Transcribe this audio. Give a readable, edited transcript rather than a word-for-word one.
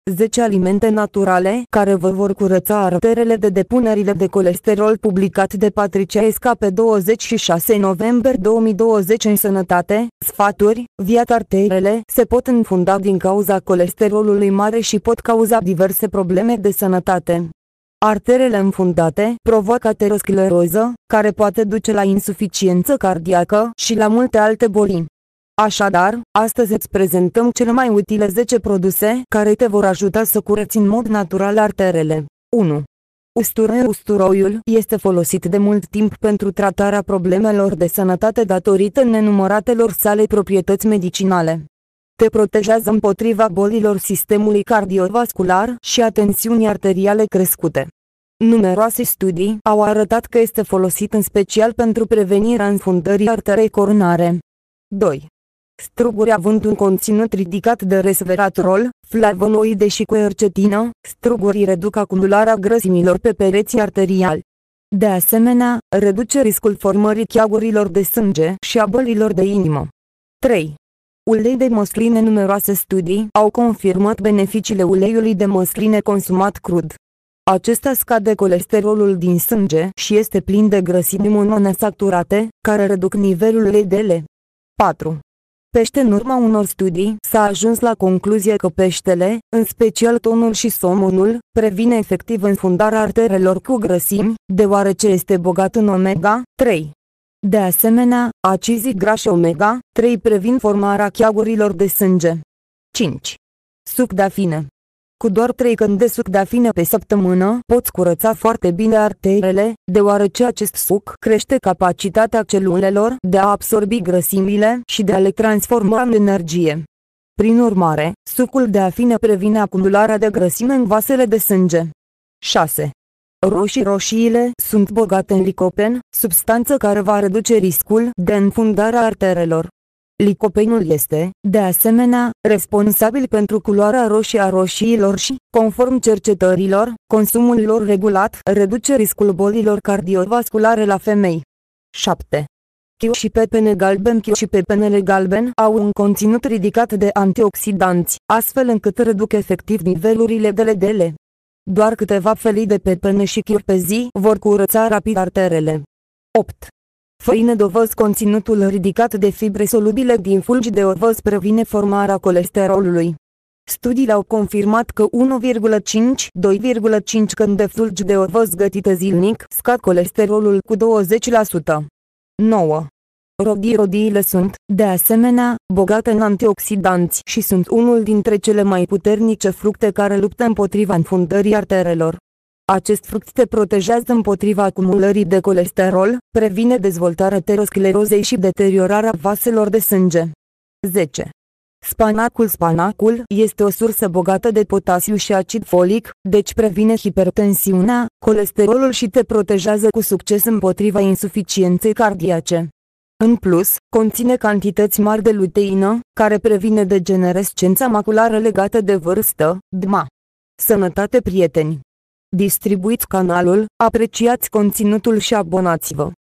10 alimente naturale care vă vor curăța arterele de depunerile de colesterol, publicat de Patricia Esca pe 26 noiembrie 2020 în Sănătate, sfaturi, viața. Arterele se pot înfunda din cauza colesterolului mare și pot cauza diverse probleme de sănătate. Arterele înfundate provoacă ateroscleroză, care poate duce la insuficiență cardiacă și la multe alte boli. Așadar, astăzi îți prezentăm cele mai utile 10 produse care te vor ajuta să cureți în mod natural arterele. 1. Usturoi. Usturoiul este folosit de mult timp pentru tratarea problemelor de sănătate datorită nenumăratelor sale proprietăți medicinale. Te protejează împotriva bolilor sistemului cardiovascular și a tensiunii arteriale crescute. Numeroase studii au arătat că este folosit în special pentru prevenirea înfundării arterei coronare. 2. Struguri. Având un conținut ridicat de resveratrol, flavonoide și quercetină, strugurii reduc acumularea grăsimilor pe pereții arteriali. De asemenea, reduce riscul formării cheagurilor de sânge și a bolilor de inimă. 3. Ulei de măsline. Numeroase studii au confirmat beneficiile uleiului de măsline consumat crud. Acesta scade colesterolul din sânge și este plin de grăsimi mononesaturate, care reduc nivelul LDL. 4. Pește. În urma unor studii, s-a ajuns la concluzia că peștele, în special tonul și somonul, previne efectiv înfundarea arterelor cu grăsimi, deoarece este bogat în omega-3. De asemenea, acizii grași omega-3 previn formarea cheagurilor de sânge. 5. Suc de afine. Cu doar 3 căni de suc de afine pe săptămână poți curăța foarte bine arterele, deoarece acest suc crește capacitatea celulelor de a absorbi grăsimile și de a le transforma în energie. Prin urmare, sucul de afine previne acumularea de grăsime în vasele de sânge. 6. Roșii. Roșiile sunt bogate în licopen, substanță care va reduce riscul de înfundare a arterelor. Licopenul este, de asemenea, responsabil pentru culoarea roșie a roșiilor și, conform cercetărilor, consumul lor regulat reduce riscul bolilor cardiovasculare la femei. 7. Chiu și pepene galben. Chiu și pepenele galben au un conținut ridicat de antioxidanți, astfel încât reduc efectiv nivelurile de LDL. Doar câteva felii de pepene și chiu pe zi vor curăța rapid arterele. 8. Făină de ovăz. Conținutul ridicat de fibre solubile din fulgi de ovăz previne formarea colesterolului. Studiile au confirmat că 1,5-2,5 căni de fulgi de ovăz gătite zilnic scad colesterolul cu 20%. 9. Rodii. Rodiile sunt, de asemenea, bogate în antioxidanți și sunt unul dintre cele mai puternice fructe care luptă împotriva înfundării arterelor. Acest fruct te protejează împotriva acumulării de colesterol, previne dezvoltarea aterosclerozei și deteriorarea vaselor de sânge. 10. Spanacul. Spanacul este o sursă bogată de potasiu și acid folic, deci previne hipertensiunea, colesterolul și te protejează cu succes împotriva insuficienței cardiace. În plus, conține cantități mari de luteină, care previne degenerescența maculară legată de vârstă, DMA. Sănătate, prieteni! Distribuiți canalul, apreciați conținutul și abonați-vă!